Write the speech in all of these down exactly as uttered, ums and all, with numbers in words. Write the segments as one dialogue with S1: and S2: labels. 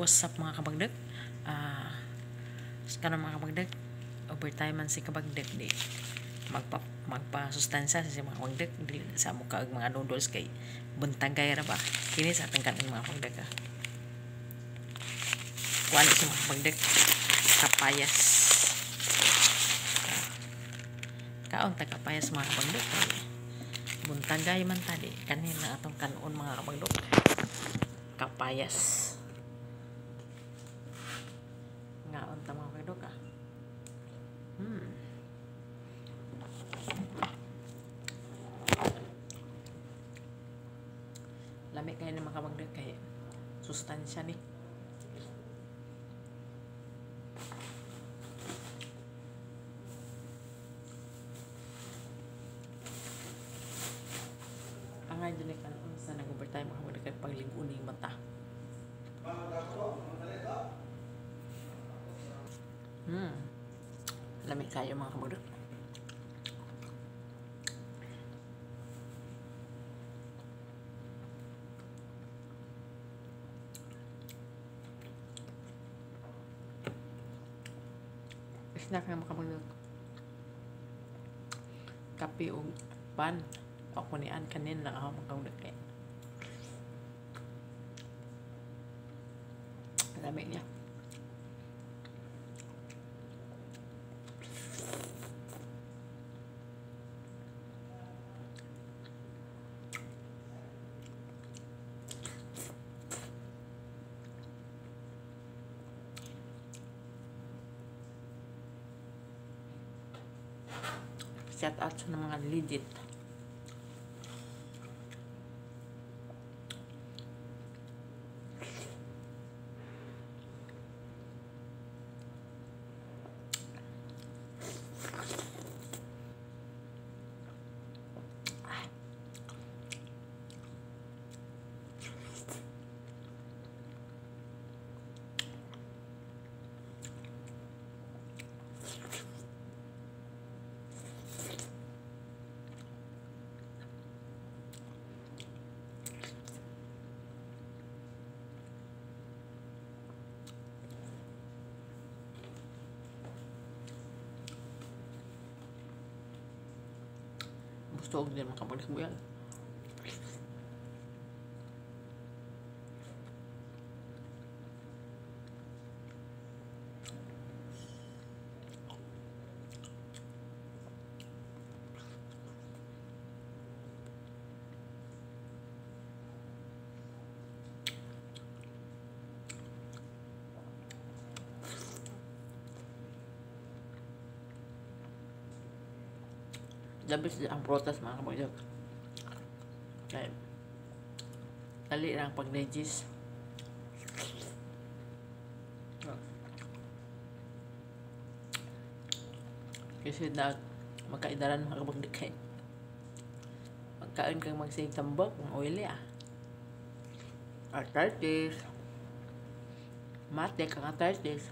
S1: what's up mga kabagdag? Ah, karon mga kabagdag, overtime man si kabagdag di magpa magpasustansya sa mga kabagdag di sa muka og mga noodles kay buntagay ra ba. Kini sa atong kanon mga kabagdag. Ah. Kuan si mga kabagdag kapayas. Ah. Kaon ta kapayas mga kabagdag. Buntagay man tadi kanina atong kanon mga kabagdag. Kapayas. Ngaon ta mga kabagdag ah. Hmm. Lami kayo ng mga kabagdag kay sustansya ni. Ang nga dyan ka noon sa nag-overtime mga kabagdag kay pagligo ni mata. Hmm. Lami kayo mga kabagdag. Snack na makabagdag. Kape o pan. O kunian kanin lang ako makabagdag kaya. Lamig niya. Shout out sa mga legit. Gusto ko din makabalik mo yan. Labis ang protas mga kabagdag. Kaya dali lang pag-digest. Kasi na magkaidaran mga kabagdag kay magkain kang magsave tambak ng oily ah. Arthritis. Mate kang arthritis.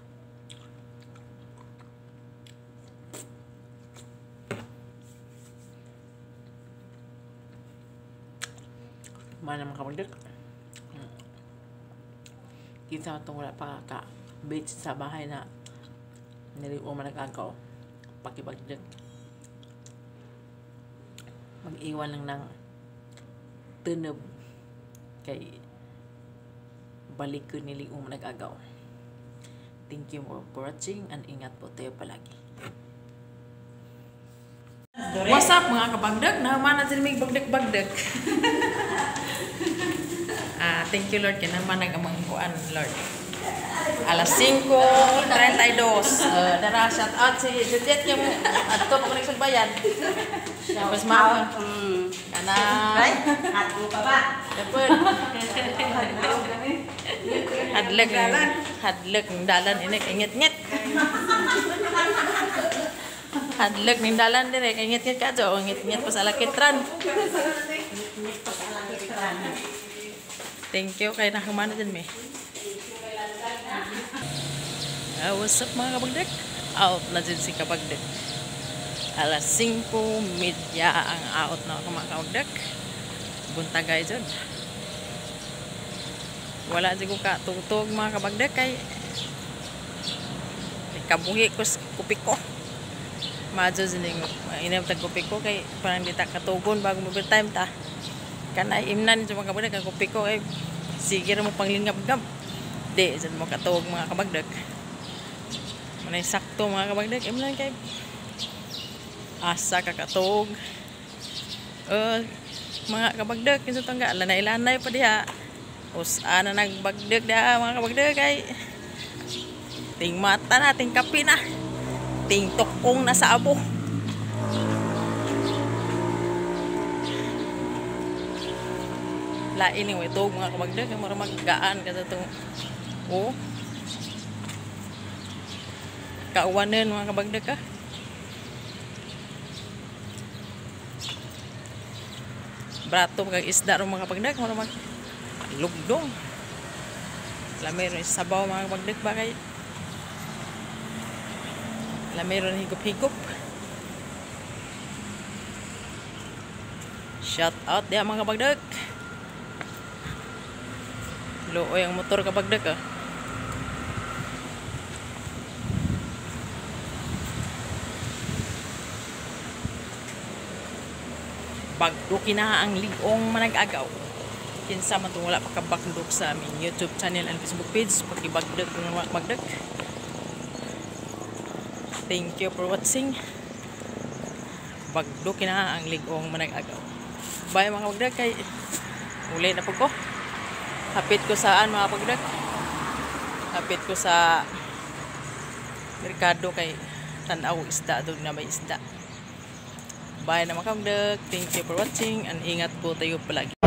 S1: Mana mga kabagdag. Hmm. Kita itong wala pa ka-beach sa bahay na niliwo man nag-agaw. Pakibagdag. Mag-iwan lang ng tunab kay balik ko niliwo man nag-agaw. Thank you for watching and ingat po tayo palagi. What's up mga kabagdag? Naman natin may bagdag-bagdag. Ah, thank you Lord kaya naman nagamang kuan Lord. Alas cinco treinta y dos. Uh, dara shout out si Juliet yung adto pa kuning sulbayan. Tapos mao. Mm. Kana. Ay, adto pa ba? Dapat. Hadlag. Hadlag ng dalan ini ingit-ngit. Hadlag ng dalan dire kay ingit-ngit ka jo, ingit-ngit pa sa lakitran. Ingit pa sa lakitran. Thank you kay nakamana din me. Uh, what's up mga kabagdag? Out na din si kabagdag. Alas cinco media ang out na mga kabagdag. Buntagay dyan. Wala di ko katutog mga kabagdak kay kabuhi ko sa kupi ko. Madyo sining inam tag kupi ko kay parang di ta katugon bago mo time ta. Kana imnan sa mga kabagdak kay kupi ko kay sige ra mo panglingap-gap. Di sad mo katug mga kabagdak. Manay sakto mga kabagdak imnan kay asa ka katug. Uh, mga kabagdak kinsa tangga lanay-lanay pa diha. Us ana nagbagdag da mga kabagdag kay ting mata na ting kapi na ting tukong na sa abo. Lain ni wetog mga kabagdag kay mura maggaan ka sa tong oh kauwanen mga kabagdag ka. Brato kag isda ro mga kabagdag mura mag lugdong. Lamay ron sabaw mga kabagdag ba kay lamay ron higop-higop. Shout out dia mga kabagdag. Looy ang motor kabagdag ah. Bagdo kina ang ligong manag-agaw. Kinsa man tong wala pa kabakdok sa aming YouTube channel and Facebook page, pakibagdag ng mga magdag. Thank you for watching. Bagdo kina ang ligong manag-agaw. Bye mga magdag kay uli na po ko. Hapit ko saan mga pagdag. Hapit ko sa merkado kay tanaw isda doon na may isda. Bye na mga kabagdag. Thank you for watching and ingat po tayo palagi.